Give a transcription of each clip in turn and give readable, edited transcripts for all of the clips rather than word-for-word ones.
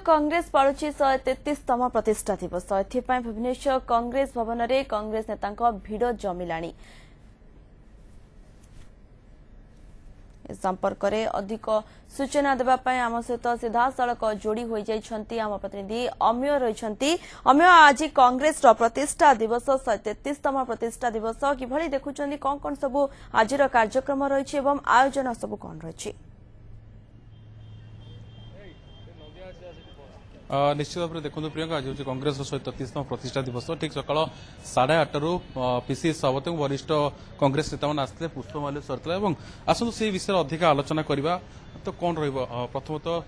कांग्रेस पालुची 133तम प्रतिष्ठा दिवस एथिपाई भुवनेश्वर कांग्रेस भवन में कांग्रेस नेता भिड़ जमिलाणी। संपर्क में अधिक सूचना देवाई आम सहित सीधा सड़क जोड़ी हो जाती आम प्रतिनिधि अम्य रही। अम्य आज कांग्रेस प्रतिष्ठा दिवस 133तम प्रतिष्ठा दिवस किभली देखुं कौन कौन सब आज कार्यक्रम रही आयोजन सब कौन रही? निश्चित भाव में देखो प्रियंका आज हूँ कांग्रेस 133तम प्रतिष्ठा दिवस ठीक सका 8:30 पीसीसी सभापति वरिष्ठ कांग्रेस नेता मैंने आसते पुष्पमाल्य सरला आसतु से विषय अधिक आलोचना करवा तो कौन प्रथमतः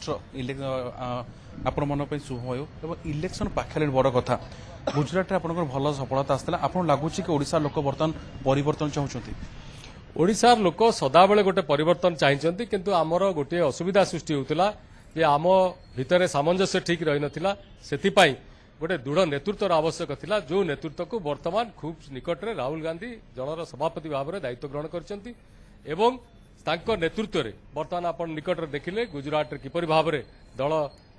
2018 आपण मन शुभ हो इलेक्शन पाखे बड़ कथा गुजरात में आपंकर भल सफलता आसला आप लगुच कि ओडिशा लोक बर्तमान परिवर्तन चाहते ओडिशार लोक सदाबले गोटे परिवर्तन चाहिए किंतु आमर गोटे असुविधा सृष्टि होता जे आम भितर सामंजस्य ठीक रही नाला से गोटे दृढ़ नेतृत्वर आवश्यक थिला जो नेतृत्व को वर्तमान खूब निकट में राहुल गांधी दलर सभापति भाव में दायित्व ग्रहण करछंती एवं तांको नेतृत्व रे वर्तमान आपण निकट में देखिले गुजरात रे किपरि भाव में दल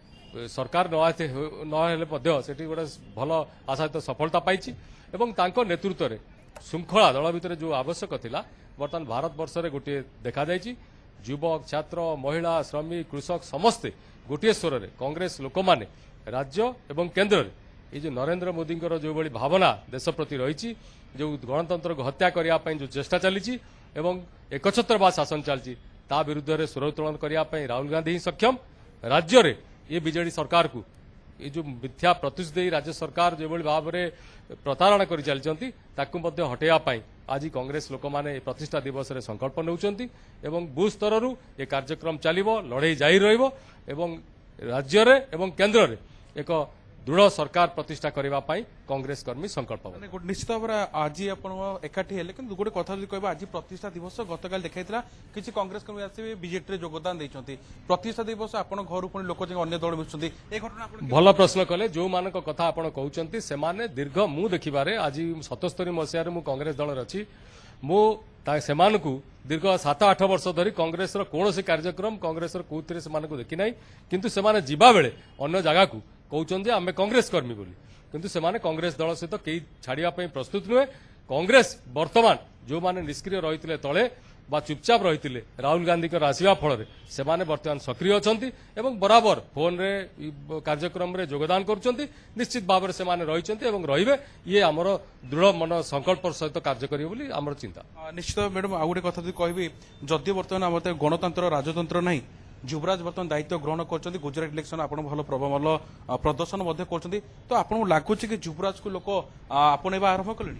सरकार नहेले गोटे भल आशायित सफलता पाई एवं तांको नेतृत्व रे श्रृंखला दल भितर जो आवश्यक थिला वर्तमान भारत वर्ष रे गोटे देखा जायछि युवक छात्र महिला श्रमिक कृषक समस्ते गोटे स्वर में कांग्रेस लोक माने राज्य एवं केन्द्र में ये जो नरेंद्र मोदी जो बड़ी भावना देश प्रति रही जो गणतंत्र को हत्या करने जो चेष्टा चली एवं एकछत्रवाद शासन चलती ता विरुद्ध में स्वर उत्तोलन करने राहुल गांधी ही सक्षम राज्य में ये बीजेडी सरकार को ये जो मिथ्या प्रतिश्रुति राज्य सरकार जो भाव में प्रतारणा कर चलती हटेवाई आज कांग्रेस लोक माने प्रतिष्ठा दिवस रे संकल्प नौचंती एवं बूथ स्तर ये कार्यक्रम चलिबो लड़ाई जारी रहिबो एवं राज्य रे एवं केन्द्र रे एक दृढ़ सरकार प्रतिष्ठा करबा पई कांग्रेस कर्मी संकल्प निश्चित भाव आज आप एकाठी हेले कि गोटे कथा कहबा आज प्रतिष्ठा दिवस गतकाल देखाइला किसी कांग्रेस कर्मी आसी बीजेपी रे योगदान देइछंती प्रतिष्ठा दिवस आपण घर पुणी लोक अन्य दल मिशुंती ए घटना भल प्रश्न कले जो मानक कथा आपण कहउचंती से माने दीर्घ मु देखिबारे आज 77 मसिया रे मु कांग्रेस दल रछि मु सेमानकु दीर्घ 7-8 वर्ष धरी कांग्रेस कौन कार्यक्रम कांग्रेस कौन से देखी ना किंतु से जीवा बेले अन्य जगह को कहते आम कांग्रेस कर्मी बोली किंतु से कांग्रेस दल सहित कई छाड़ा प्रस्तुत नुहे कांग्रेस वर्तमान जो माने निष्क्रिय रही तले बा चुपचाप रही राहुल गांधी आसवा फल से बर्तमान सक्रिय अच्छा बराबर फोन रे कार्यक्रम रे योगदान कर निश्चित भाव से रही रे ये आमर दृढ़ मन संकल्प सहित कार्य करेंगे आमर चिंता निश्चित मैडम आ गए कथा कहबी जदि बर्तमान आम गणतंत्र राजतंत्र नहीं युवराज बर्तमान दायित्व ग्रहण कर गुजरात इलेक्शन आप भल प्रबल प्रदर्शन तो आपको लगुच कि युवराज को लोक आपणवा आरंभ कले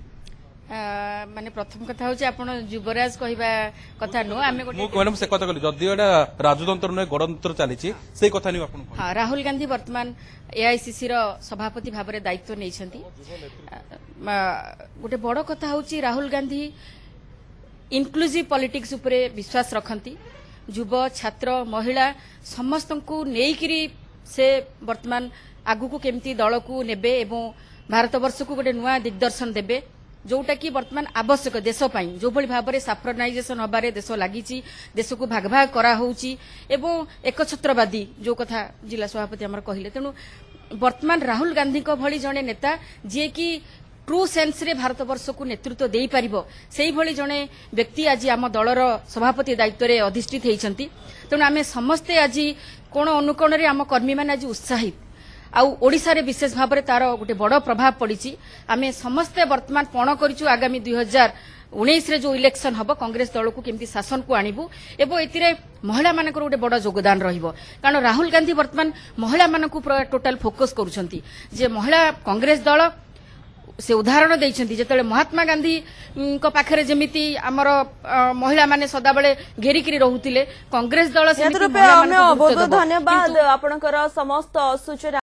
माने प्रथम कथा होची आपण युवराज कहबा कथा नो आमे मैडम से कथा कहली जदि एटा राजतंत्र नै गणतंत्र चलीची से कथा नै आपण हां राहुल गांधी वर्तमान एआईसीसी रो सभापति भाव में दायित्व नै छथि गोटे बड़ कथा होची राहुल गांधी इनक्लूसिव पॉलिटिक्स उपरे विश्वास रखंती युव छात्र महिला समस्त को नेइकिरी से वर्तमान आगु को केमती दल को नेबे एवं भारत वर्ष को गोटे नुआ दिग्दर्शन देबे जोटा कि वर्तमान आवश्यक देश जो भली भाव में साफ्रनाइजेशन हबारे देश लगी देश को भाग भाग करा होउची एवं एकछत्रवादी जो कथा जिला सभापति आमर कहले तेणु वर्तमान राहुल गांधी को भली जने नेता जे कि ट्रू सेंस रे भारत वर्ष को नेतृत्व दे पारिबो सेही भली जने व्यक्ति आज आम दलर सभापति दायित्व रे अधिष्ठित हेइछंती तेणु आमे समस्ते आज कोण अनुकोण रे आम कर्मी माने आज उत्साहित ओडिशा रे विशेष भाव में तार गोटे बड़ प्रभाव पड़ी आमे समस्ते वर्तमान पण करिछु आगामी 2019 रे जो इलेक्शन हबो कांग्रेस दल को केमती शासन को आनिबु एवं एतिरे महिला मानकर गोटे बड़ योगदान रहिबो कारण राहुल गांधी वर्तमान महिला मानकु टोटल फोकस करूछंती जे महिला कांग्रेस दल से उदाहरण देइछंती जेतले महात्मा गांधी को पाखरे जेमिति हमर महिला माने सदाबळे घेरिकिरी रहुतिले कांग्रेस दल से बहुत धन्यवाद आपनकर समस्त सूचना